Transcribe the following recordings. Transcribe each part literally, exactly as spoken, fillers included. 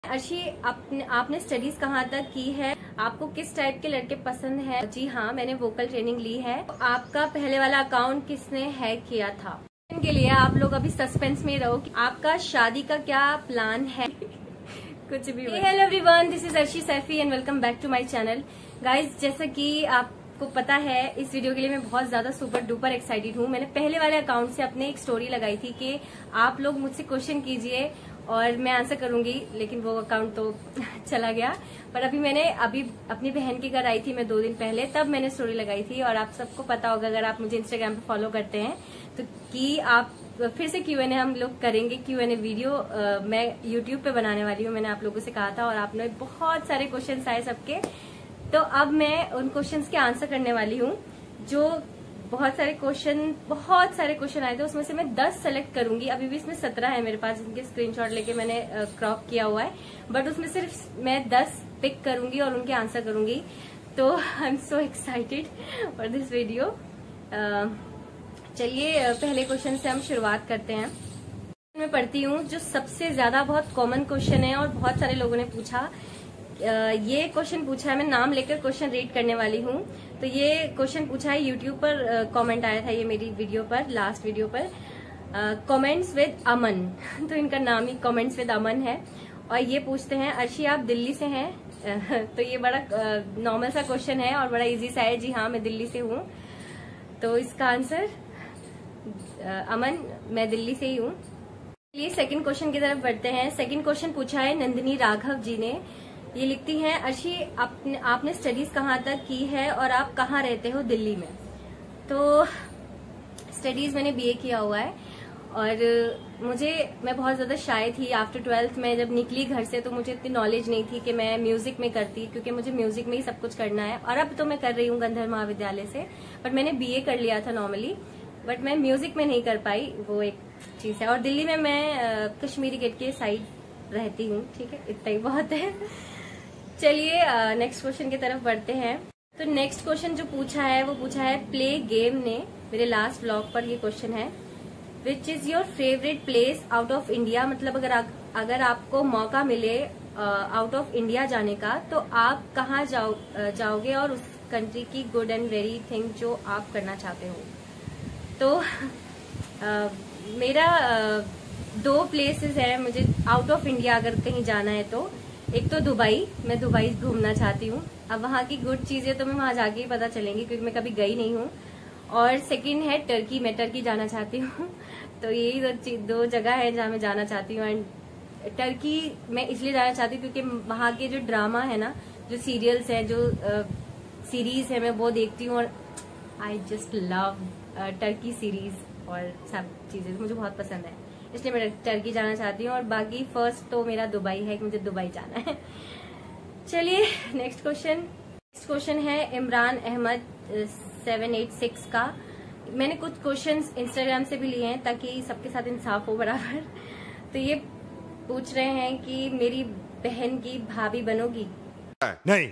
अर्शी, आपने आपने स्टडीज कहाँ तक की है? आपको किस टाइप के लड़के पसंद है? जी हाँ, मैंने वोकल ट्रेनिंग ली है। आपका पहले वाला अकाउंट किसने हैक किया था? के लिए आप लोग अभी सस्पेंस में रहो कि आपका शादी का क्या प्लान है। कुछ भी। Hello everyone, this is Arshi Saifi and welcome back to my channel. Guys, जैसा कि आपको पता है, इस वीडियो के लिए मैं बहुत ज्यादा सुपर डुपर एक्साइटेड हूँ। मैंने पहले वाले अकाउंट से अपने एक स्टोरी लगाई थी कि आप लोग मुझसे क्वेश्चन कीजिए और मैं आंसर करूंगी, लेकिन वो अकाउंट तो चला गया। पर अभी मैंने अभी अपनी बहन के घर आई थी मैं दो दिन पहले, तब मैंने स्टोरी लगाई थी। और आप सबको पता होगा, अगर आप मुझे इंस्टाग्राम पे फॉलो करते हैं, तो कि आप फिर से क्यू एन ए हम लोग करेंगे। क्यू एन ए वीडियो आ, मैं यूट्यूब पे बनाने वाली हूँ, मैंने आप लोगों से कहा था। और आपने बहुत सारे क्वेश्चन आए सबके, तो अब मैं उन क्वेश्चन के आंसर करने वाली हूँ। जो बहुत सारे क्वेश्चन बहुत सारे क्वेश्चन आए थे, उसमें से मैं दस सेलेक्ट करूंगी। अभी भी इसमें सत्रह है मेरे पास, जिनके स्क्रीनशॉट लेके मैंने क्रॉप किया हुआ है, बट उसमें सिर्फ मैं दस पिक करूंगी और उनके आंसर करूंगी। तो I am so excited for this video. चलिए पहले क्वेश्चन से हम शुरुआत करते हैं। मैं पढ़ती हूँ जो सबसे ज्यादा बहुत कॉमन क्वेश्चन है और बहुत सारे लोगों ने पूछा। ये क्वेश्चन पूछा है, मैं नाम लेकर क्वेश्चन रीड करने वाली हूँ। तो ये क्वेश्चन पूछा है, यूट्यूब पर कमेंट आया था ये मेरी वीडियो पर, लास्ट वीडियो पर, कमेंट्स विद अमन। तो इनका नाम ही कमेंट्स विद अमन है। और ये पूछते हैं, अर्शी आप दिल्ली से हैं? तो ये बड़ा नॉर्मल सा क्वेश्चन है और बड़ा इजी सा है। जी हाँ, मैं दिल्ली से हूँ। तो इसका आंसर अमन, मैं दिल्ली से ही हूँ। चलिए सेकंड क्वेश्चन की तरफ बढ़ते हैं। सेकंड क्वेश्चन पूछा है नंदिनी राघव जी ने। ये लिखती हैं, अर्शी आपने आपने स्टडीज कहाँ तक की है और आप कहाँ रहते हो दिल्ली में? तो स्टडीज मैंने बीए किया हुआ है। और मुझे मैं बहुत ज्यादा शाय थी आफ्टर ट्वेल्थ में, जब निकली घर से, तो मुझे इतनी नॉलेज नहीं थी कि मैं म्यूजिक में करती, क्योंकि मुझे म्यूजिक में ही सब कुछ करना है। और अब तो मैं कर रही हूँ गंधर्व महाविद्यालय से, बट मैंने बीए कर लिया था नॉर्मली, बट मैं म्यूजिक में नहीं कर पाई, वो एक चीज है। और दिल्ली में मैं कश्मीरी गेट के साइड रहती हूँ। ठीक है, इतना ही बहुत है। चलिए नेक्स्ट क्वेश्चन की तरफ बढ़ते हैं। तो नेक्स्ट क्वेश्चन जो पूछा है वो पूछा है प्ले गेम ने, मेरे लास्ट ब्लॉग पर ये क्वेश्चन है। Which is your favourite place out of India? मतलब अगर आ, अगर आपको मौका मिले आउट ऑफ इंडिया जाने का, तो आप कहाँ जाओ जाओगे और उस कंट्री की गुड एंड वेरी थिंग जो आप करना चाहते हो? तो आ, मेरा आ, दो प्लेसेस है मुझे आउट ऑफ इंडिया अगर कहीं जाना है तो। एक तो दुबई, मैं दुबई घूमना चाहती हूँ। अब वहाँ की गुड चीजें तो मैं वहाँ जाके ही पता चलेंगी, क्योंकि मैं कभी गई नहीं हूँ। और सेकंड है टर्की, मैं टर्की जाना चाहती हूँ। तो यही दो, दो जगह है जहाँ मैं जाना चाहती हूँ। एंड टर्की मैं इसलिए जाना चाहती हूँ क्योंकि वहाँ के जो ड्रामा है ना, जो सीरियल्स है, जो सीरीज है, मैं वो देखती हूँ। और I just love Turkey series और सब चीजें मुझे बहुत पसंद है, इसलिए मैं टर्की जाना चाहती हूँ। और बाकी फर्स्ट तो मेरा दुबई है कि मुझे दुबई जाना है। चलिए नेक्स्ट क्वेश्चन नेक्स्ट क्वेश्चन है Imran Ahmed seven eight six का। मैंने कुछ क्वेश्चंस इंस्टाग्राम से भी लिए हैं ताकि सबके साथ इंसाफ हो बराबर। तो ये पूछ रहे हैं कि मेरी बहन की भाभी बनोगी? नहीं।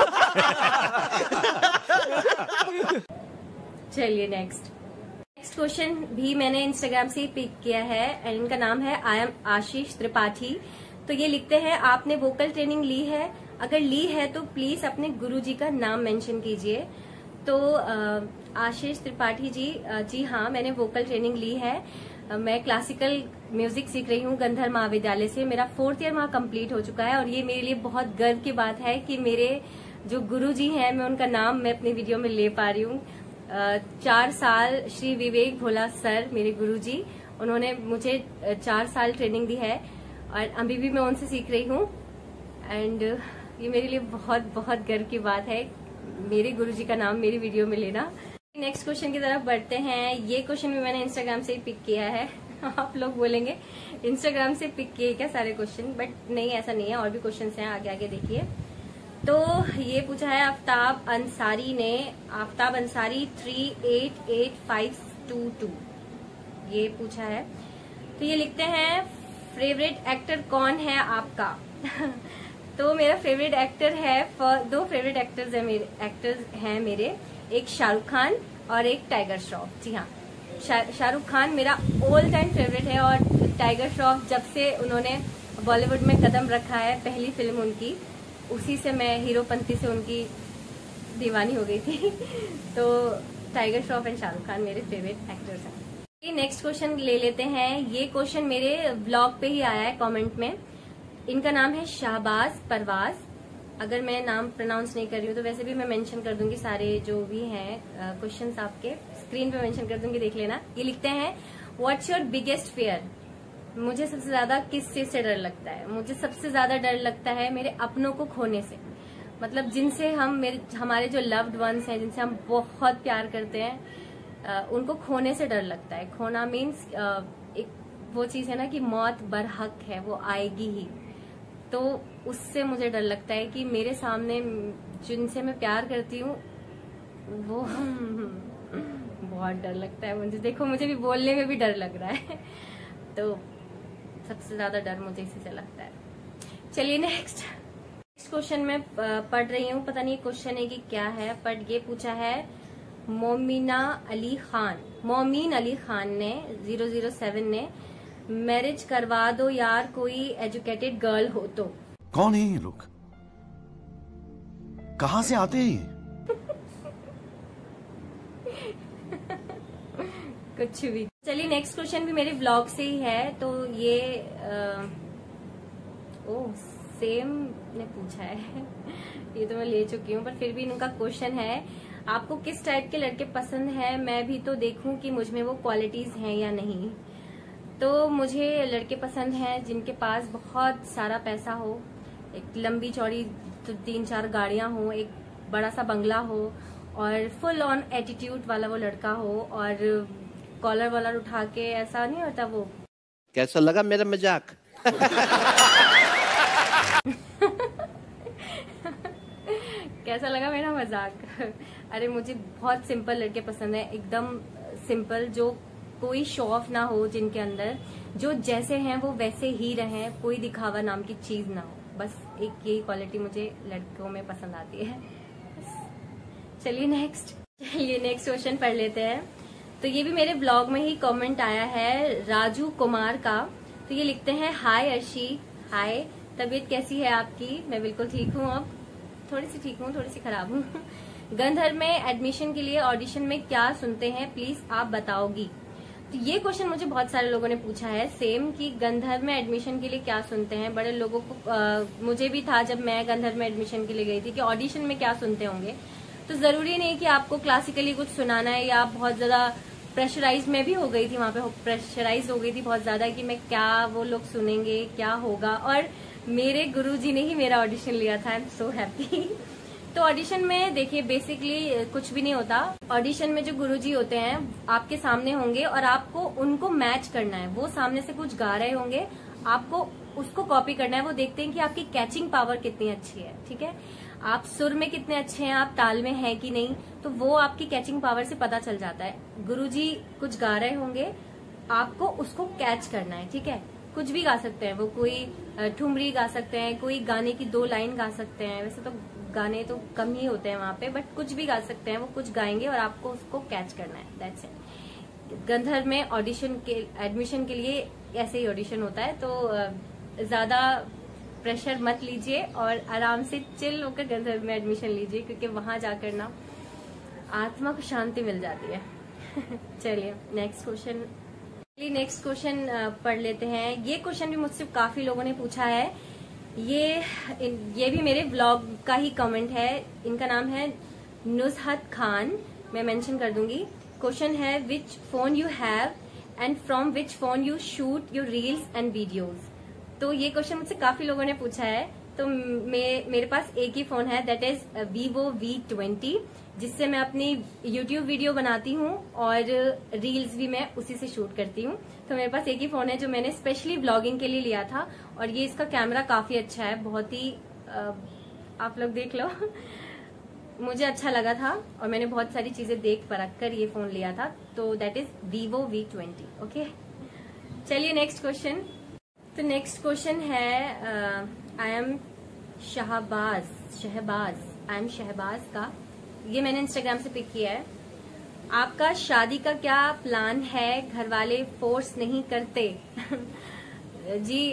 चलिए नेक्स्ट नेक्स्ट क्वेश्चन भी मैंने इंस्टाग्राम से ही पिक किया है एंड इनका नाम है आई एम आशीष त्रिपाठी। तो ये लिखते हैं, आपने वोकल ट्रेनिंग ली है? अगर ली है तो प्लीज अपने गुरुजी का नाम मेंशन कीजिए। तो आशीष त्रिपाठी जी, जी हाँ, मैंने वोकल ट्रेनिंग ली है। मैं क्लासिकल म्यूजिक सीख रही हूँ गंधर्व महाविद्यालय से। मेरा फोर्थ ईयर वहाँ कंप्लीट हो चुका है और ये मेरे लिए बहुत गर्व की बात है कि मेरे जो गुरुजी हैं, मैं उनका नाम मैं अपनी वीडियो में ले पा रही हूँ। चार साल श्री विवेक भोला सर, मेरे गुरुजी, उन्होंने मुझे चार साल ट्रेनिंग दी है और अभी भी मैं उनसे सीख रही हूँ। एंड ये मेरे लिए बहुत बहुत गर्व की बात है, मेरे गुरुजी का नाम मेरी वीडियो में लेना। नेक्स्ट क्वेश्चन की तरफ बढ़ते हैं। ये क्वेश्चन भी मैंने इंस्टाग्राम से ही पिक किया है। आप लोग बोलेंगे इंस्टाग्राम से पिक किए क्या सारे क्वेश्चन, बट नहीं, ऐसा नहीं है, और भी क्वेश्चन हैं, आगे आगे देखिए। तो ये पूछा है आफ्ताब अंसारी ने, Aftab Ansari three eight eight five two two, ये पूछा है। तो ये लिखते हैं, फेवरेट एक्टर कौन है आपका? तो मेरा फेवरेट एक्टर है, दो फेवरेट एक्टर्स है मेरे एक्टर्स हैं मेरे, एक शाहरुख खान और एक टाइगर श्रॉफ। जी हाँ, शाहरुख खान मेरा ऑल टाइम फेवरेट है और टाइगर श्रॉफ जब से उन्होंने बॉलीवुड में कदम रखा है, पहली फिल्म उनकी, उसी से मैं हीरोपंती से उनकी दीवानी हो गई थी। तो टाइगर श्रॉफ एंड शाहरुख खान मेरे फेवरेट एक्टर्स हैं। ये नेक्स्ट क्वेश्चन ले लेते हैं। ये क्वेश्चन मेरे ब्लॉग पे ही आया है कमेंट में। इनका नाम है शाहबाज परवाज। अगर मैं नाम प्रोनाउंस नहीं कर रही हूँ तो वैसे भी मैं मेंशन कर दूंगी, सारे जो भी हैं क्वेश्चंस आपके स्क्रीन पे मेंशन कर दूंगी, देख लेना। ये लिखते हैं, व्हाट्स योर बिगेस्ट फियर? मुझे सबसे ज्यादा किस चीज से डर लगता है? मुझे सबसे ज्यादा डर लगता है मेरे अपनों को खोने से। मतलब जिनसे हम मेरे हमारे जो लव्ड वंस हैं, जिनसे हम बहुत प्यार करते हैं, आ, उनको खोने से डर लगता है। खोना मीन्स एक वो चीज है ना कि मौत बरहक है, वो आएगी ही। तो उससे मुझे डर लगता है कि मेरे सामने जिनसे मैं प्यार करती हूँ वो बहुत डर लगता है मुझे। देखो मुझे भी बोलने में भी डर लग रहा है। तो सबसे ज्यादा डर मुझे इसी से लगता है। चलिए नेक्स्ट नेक्स्ट क्वेश्चन मैं पढ़ रही हूँ, पता नहीं क्वेश्चन है कि क्या है, बट ये पूछा है मोमिना अली खान मोमिन अली खान ने जीरो जीरो सेवन ने, मैरिज करवा दो यार कोई एजुकेटेड गर्ल हो तो। कौन है ये लोग, कहाँ से आते हैं? कुछ भी। चलिए नेक्स्ट क्वेश्चन भी मेरे ब्लॉग से ही है। तो ये आ, ओ सेम ने पूछा है। ये तो मैं ले चुकी हूँ, पर फिर भी इनका क्वेश्चन है, आपको किस टाइप के लड़के पसंद है? मैं भी तो देखूं कि मुझ में वो क्वालिटीज हैं या नहीं। तो मुझे लड़के पसंद हैं जिनके पास बहुत सारा पैसा हो, एक लंबी चौड़ी तो तीन चार गाड़ियां हो, एक बड़ा सा बंगला हो, और फुल ऑन एटीट्यूड वाला वो लड़का हो, और कॉलर वॉलर उठा के ऐसा नहीं होता वो। कैसा लगा मेरा मजाक? कैसा लगा मेरा मजाक? अरे मुझे बहुत सिंपल लड़के पसंद है, एकदम सिंपल, जो कोई शो ऑफ ना हो, जिनके अंदर जो जैसे हैं वो वैसे ही रहें, कोई दिखावा नाम की चीज ना हो। बस एक यही क्वालिटी मुझे लड़कों में पसंद आती है। चलिए नेक्स्ट चलिए नेक्स्ट क्वेश्चन पढ़ लेते हैं। तो ये भी मेरे ब्लॉग में ही कमेंट आया है राजू कुमार का। तो ये लिखते हैं, हाय अर्शी, हाय, तबीयत कैसी है आपकी? मैं बिल्कुल ठीक हूँ, अब थोड़ी सी ठीक हूँ, थोड़ी सी खराब हूँ। गंधर्व में एडमिशन के लिए ऑडिशन में क्या सुनते हैं, प्लीज आप बताओगी? तो ये क्वेश्चन मुझे बहुत सारे लोगों ने पूछा है सेम, कि गंधर्व में एडमिशन के लिए क्या सुनते हैं। बड़े लोगों को आ, मुझे भी था जब मैं गंधर्व में एडमिशन के लिए गई थी कि ऑडिशन में क्या सुनते होंगे। तो जरूरी नहीं कि आपको क्लासिकली कुछ सुनाना है, या आप बहुत ज्यादा प्रेशराइज में भी हो गई थी, वहां पे प्रेशराइज हो गई थी बहुत ज्यादा कि मैं क्या वो लोग सुनेंगे, क्या होगा। और मेरे गुरुजी ने ही मेरा ऑडिशन लिया था, आई एम सो हैप्पी। तो ऑडिशन में देखिए बेसिकली कुछ भी नहीं होता। ऑडिशन में जो गुरुजी होते हैं आपके सामने होंगे और आपको उनको मैच करना है। वो सामने से कुछ गा रहे होंगे, आपको उसको कॉपी करना है। वो देखते हैं कि आपकी कैचिंग पावर कितनी अच्छी है, ठीक है, आप सुर में कितने अच्छे हैं, आप ताल में हैं कि नहीं, तो वो आपकी कैचिंग पावर से पता चल जाता है। गुरुजी कुछ गा रहे होंगे, आपको उसको कैच करना है, ठीक है। कुछ भी गा सकते हैं वो, कोई ठुमरी गा सकते हैं, कोई गाने की दो लाइन गा सकते हैं। वैसे तो गाने तो कम ही होते हैं वहां पे, बट कुछ भी गा सकते हैं, वो कुछ गाएंगे और आपको उसको कैच करना है, दैट्स इट। गंधर्व में ऑडिशन के एडमिशन के लिए ऐसे ही ऑडिशन होता है। तो ज्यादा प्रेशर मत लीजिए और आराम से चिल होकर गंधर्व में एडमिशन लीजिए, क्योंकि वहां जाकर ना आत्मा को शांति मिल जाती है। चलिए नेक्स्ट क्वेश्चन नेक्स्ट क्वेश्चन पढ़ लेते हैं। ये क्वेश्चन भी मुझसे काफी लोगों ने पूछा है। ये ये भी मेरे ब्लॉग का ही कमेंट है। इनका नाम है नुजहत खान, मैं मेंशन कर दूंगी। क्वेश्चन है, which phone you have and from which phone you shoot your reels and videos. तो ये क्वेश्चन मुझसे काफी लोगों ने पूछा है। तो मे, मेरे पास एक ही फोन है, that is Vivo V twenty, जिससे मैं अपनी यूट्यूब वीडियो बनाती हूँ और रील्स भी मैं उसी से शूट करती हूँ। तो मेरे पास एक ही फोन है जो मैंने स्पेशली ब्लॉगिंग के लिए लिया था, और ये इसका कैमरा काफी अच्छा है, बहुत ही आ, आप लोग देख लो। मुझे अच्छा लगा था और मैंने बहुत सारी चीजें देख परख कर ये फोन लिया था। तो that is Vivo V twenty. Okay, चलिए नेक्स्ट क्वेश्चन। तो नेक्स्ट क्वेश्चन है, I am Shahbaz Shahbaz I am Shahbaz का। ये मैंने इंस्टाग्राम से पिक किया है। आपका शादी का क्या प्लान है? घर वाले फोर्स नहीं करते? जी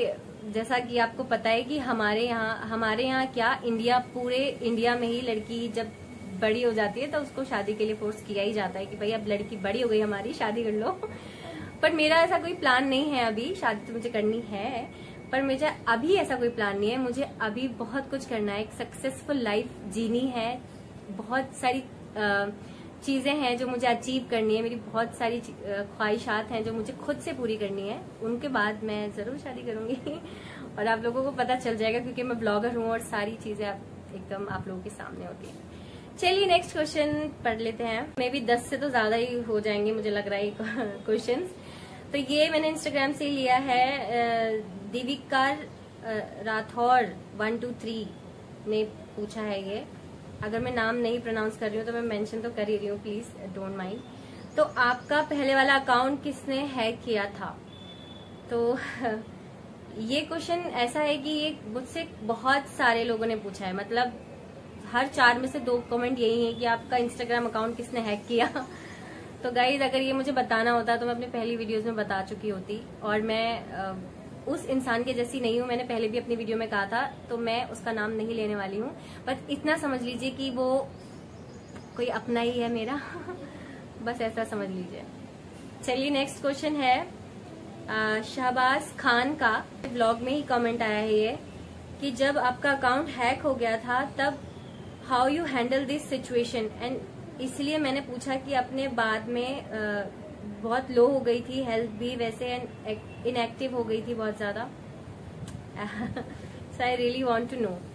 जैसा कि आपको पता है कि हमारे यहाँ हमारे यहाँ क्या इंडिया पूरे इंडिया में ही लड़की जब बड़ी हो जाती है तो उसको शादी के लिए फोर्स किया ही जाता है कि भाई अब लड़की बड़ी हो गई हमारी, शादी कर लो। पर मेरा ऐसा कोई प्लान नहीं है अभी, शादी तो मुझे करनी है पर मुझे अभी ऐसा कोई प्लान नहीं है। मुझे अभी बहुत कुछ करना है, एक सक्सेसफुल लाइफ जीनी है, बहुत सारी चीजें हैं जो मुझे अचीव करनी है, मेरी बहुत सारी ख्वाहिशात हैं जो मुझे खुद से पूरी करनी है। उनके बाद मैं जरूर शादी करूंगी और आप लोगों को पता चल जाएगा क्योंकि मैं ब्लॉगर हूँ और सारी चीजें एकदम आप लोगों के सामने होती हैं। चलिए नेक्स्ट क्वेश्चन पढ़ लेते हैं। मे भी दस से तो ज्यादा ही हो जाएंगे मुझे लग रहा है क्वेश्चन। तो ये मैंने इंस्टाग्राम से लिया है, Devika Rathore one two three ने पूछा है ये। अगर मैं नाम नहीं प्रोनाउंस कर रही हूँ तो मैं मेंशन तो कर ही रही हूँ, प्लीज डोंट माइंड। तो आपका पहले वाला अकाउंट किसने हैक किया था? तो ये क्वेश्चन ऐसा है कि ये मुझसे बहुत सारे लोगों ने पूछा है, मतलब हर चार में से दो कमेंट यही है कि आपका इंस्टाग्राम अकाउंट किसने हैक किया। तो गाइज अगर ये मुझे बताना होता तो मैं अपनी पहली वीडियोस में बता चुकी होती, और मैं उस इंसान के जैसी नहीं हूँ। मैंने पहले भी अपनी वीडियो में कहा था, तो मैं उसका नाम नहीं लेने वाली हूँ, बस इतना समझ लीजिए कि वो कोई अपना ही है मेरा। बस ऐसा समझ लीजिए। चलिए नेक्स्ट क्वेश्चन है शहबाज खान का, ब्लॉग में ही कमेंट आया है ये कि जब आपका अकाउंट हैक हो गया था तब how you handle this situation, and इसलिए मैंने पूछा कि अपने बाद में आ, बहुत लो हो गई थी हेल्थ भी वैसे, एंड इनएक्टिव हो गई थी बहुत ज्यादा। So I really want to know.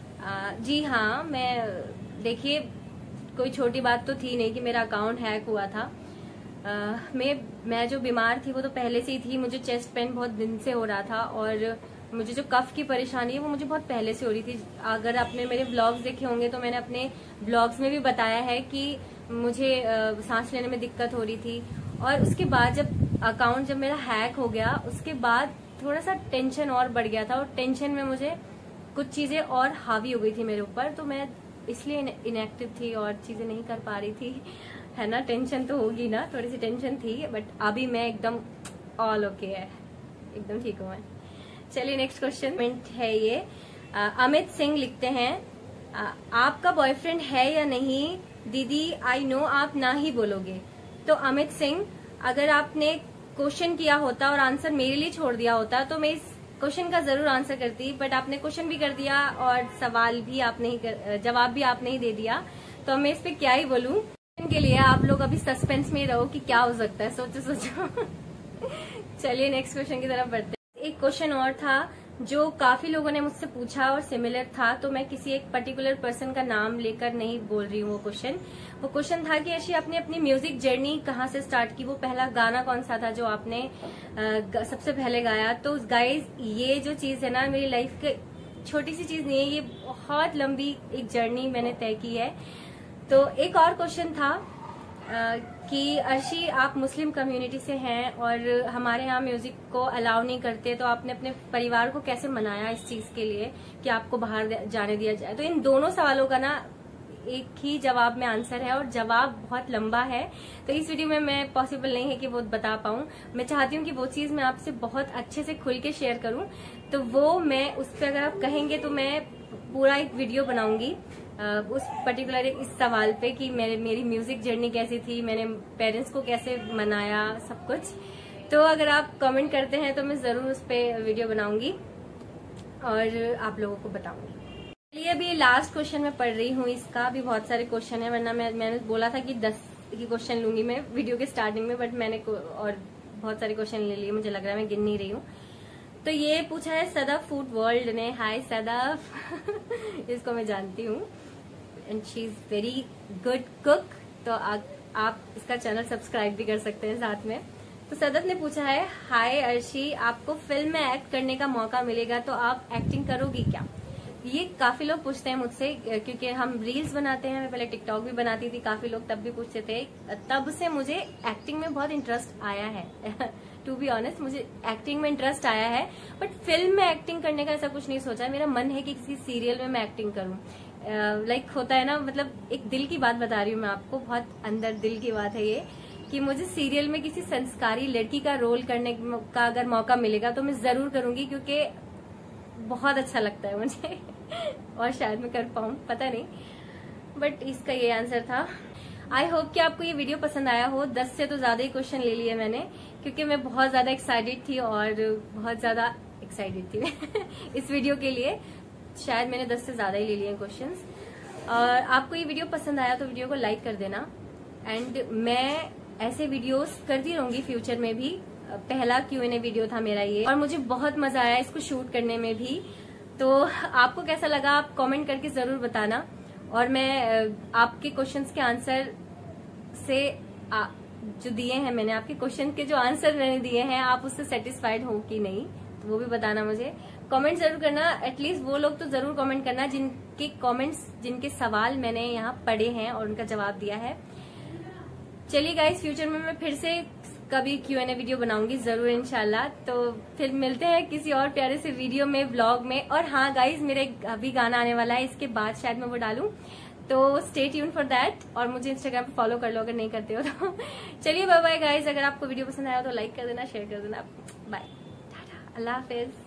जी हाँ, मैं देखिए कोई छोटी बात तो थी नहीं कि मेरा अकाउंट हैक हुआ था। uh, मैं मैं जो बीमार थी वो तो पहले से ही थी, मुझे चेस्ट पेन बहुत दिन से हो रहा था और मुझे जो कफ की परेशानी है वो मुझे बहुत पहले से हो रही थी। अगर आपने मेरे ब्लॉग्स देखे होंगे तो मैंने अपने ब्लॉग्स में भी बताया है कि मुझे uh, सांस लेने में दिक्कत हो रही थी। और उसके बाद जब अकाउंट जब मेरा हैक हो गया उसके बाद थोड़ा सा टेंशन और बढ़ गया था, और टेंशन में मुझे कुछ चीजें और हावी हो गई थी मेरे ऊपर, तो मैं इसलिए इनएक्टिव थी और चीजें नहीं कर पा रही थी, है ना। टेंशन तो होगी ना, थोड़ी सी टेंशन थी, बट अभी मैं एकदम ऑल ओके है, एकदम ठीक हूँ मैं। चलिए नेक्स्ट क्वेश्चन है ये, आ, अमित सिंह लिखते हैं, आ, आपका बॉयफ्रेंड है या नहीं दीदी? आई नो आप ना ही बोलोगे। तो अमित सिंह, अगर आपने क्वेश्चन किया होता और आंसर मेरे लिए छोड़ दिया होता तो मैं इस क्वेश्चन का जरूर आंसर करती, बट आपने क्वेश्चन भी कर दिया और सवाल भी आपने ही कर, जवाब भी आपने ही दे दिया, तो मैं इस पे क्या ही बोलूं। के लिए आप लोग अभी सस्पेंस में रहो कि क्या हो सकता है, सोचो सोचो। चलिए नेक्स्ट क्वेश्चन की तरफ बढ़ते हैं। एक क्वेश्चन और था जो काफी लोगों ने मुझसे पूछा और सिमिलर था, तो मैं किसी एक पर्टिकुलर पर्सन का नाम लेकर नहीं बोल रही हूँ। वो क्वेश्चन वो क्वेश्चन था कि ऐसी आपने अपनी म्यूजिक जर्नी कहाँ से स्टार्ट की, वो पहला गाना कौन सा था जो आपने आ, सबसे पहले गाया। तो गाइज ये जो चीज है ना, मेरी लाइफ की छोटी सी चीज नहीं है, ये बहुत लंबी एक जर्नी मैंने तय की है। तो एक और क्वेश्चन था आ, कि अर्शी आप मुस्लिम कम्युनिटी से हैं और हमारे यहाँ म्यूजिक को अलाउ नहीं करते, तो आपने अपने परिवार को कैसे मनाया इस चीज के लिए कि आपको बाहर जाने दिया जाए। तो इन दोनों सवालों का ना एक ही जवाब में आंसर है और जवाब बहुत लंबा है, तो इस वीडियो में मैं पॉसिबल नहीं है कि वो बता पाऊं। मैं चाहती हूँ कि वो चीज मैं आपसे बहुत अच्छे से खुल के शेयर करूं, तो वो मैं उस पर अगर आप कहेंगे तो मैं पूरा एक वीडियो बनाऊंगी उस पर्टिकुलर इस सवाल पे कि मेरे मेरी म्यूजिक जर्नी कैसी थी, मैंने पेरेंट्स को कैसे मनाया, सब कुछ। तो अगर आप कमेंट करते हैं तो मैं जरूर उस पर वीडियो बनाऊंगी और आप लोगों को बताऊंगी। चलिए अभी लास्ट क्वेश्चन मैं पढ़ रही हूँ, इसका भी बहुत सारे क्वेश्चन है, वरना मैं मैंने बोला था कि दस की क्वेश्चन लूंगी मैं वीडियो के स्टार्टिंग में, बट मैंने और बहुत सारे क्वेश्चन ले लिए, मुझे लग रहा है मैं गिन नहीं रही हूँ। तो ये पूछा है सदफ फूड वर्ल्ड ने। हाय सदफ, इसको मैं जानती हूँ and she is very good cook, तो आ, आप इसका चैनल सब्सक्राइब भी कर सकते हैं साथ में। तो सदफ ने पूछा है, हाय अर्शी, आपको फिल्म में एक्ट करने का मौका मिलेगा तो आप एक्टिंग करोगी क्या? ये काफी लोग पूछते हैं मुझसे, क्योंकि हम रील्स बनाते हैं, मैं पहले टिकटॉक भी बनाती थी, काफी लोग तब भी पूछते थे, तब से मुझे एक्टिंग में बहुत इंटरेस्ट आया है। टू बी ऑनेस्ट मुझे एक्टिंग में इंटरेस्ट आया है, बट फिल्म में एक्टिंग करने का ऐसा कुछ नहीं सोचा है। मेरा मन है कि किसी सीरियल में मैं एक्टिंग करूं। लाइक uh, like होता है ना, मतलब एक दिल की बात बता रही हूँ मैं आपको, बहुत अंदर दिल की बात है ये, कि मुझे सीरियल में किसी संस्कारी लड़की का रोल करने का अगर मौका मिलेगा तो मैं जरूर करूंगी, क्योंकि बहुत अच्छा लगता है मुझे और शायद मैं कर पाऊँ, पता नहीं, बट इसका ये आंसर था। आई होप कि आपको ये वीडियो पसंद आया हो। दस से तो ज्यादा ही क्वेश्चन ले लिए मैंने, क्योंकि मैं बहुत ज्यादा एक्साइटेड थी और बहुत ज्यादा एक्साइटेड थी इस वीडियो के लिए। शायद मैंने दस से ज्यादा ही ले लिए क्वेश्चंस। और आपको ये वीडियो पसंद आया तो वीडियो को लाइक कर देना। एंड मैं ऐसे वीडियोस करती रहूंगी फ्यूचर में भी। पहला क्यू एन ए वीडियो था मेरा ये, और मुझे बहुत मजा आया इसको शूट करने में भी। तो आपको कैसा लगा आप कमेंट करके जरूर बताना। और मैं आपके क्वेश्चंस के आंसर से आ, जो दिए हैं मैंने, आपके क्वेश्चन के जो आंसर मैंने दिए हैं, आप उससे सेटिस्फाइड हो कि नहीं, तो वो भी बताना मुझे। कमेंट जरूर करना, एटलीस्ट वो लोग तो जरूर कमेंट करना जिनके कमेंट्स, जिनके सवाल मैंने यहाँ पढ़े हैं और उनका जवाब दिया है। चलिए गाइस, फ्यूचर में मैं फिर से कभी क्यू एन ए वीडियो बनाऊंगी जरूर इंशाल्लाह। तो फिर मिलते हैं किसी और प्यारे से वीडियो में, व्लॉग में। और हाँ गाइज, मेरे अभी गाना आने वाला है, इसके बाद शायद मैं वो डालूं, तो स्टे ट्यून फॉर दैट। और मुझे इंस्टाग्राम पे फॉलो कर लो अगर नहीं करते हो तो। चलिए बाय बाय गाइज, अगर आपको वीडियो पसंद आया तो लाइक कर देना, शेयर कर देना। बाय, टाटा, अल्लाह हाफिज।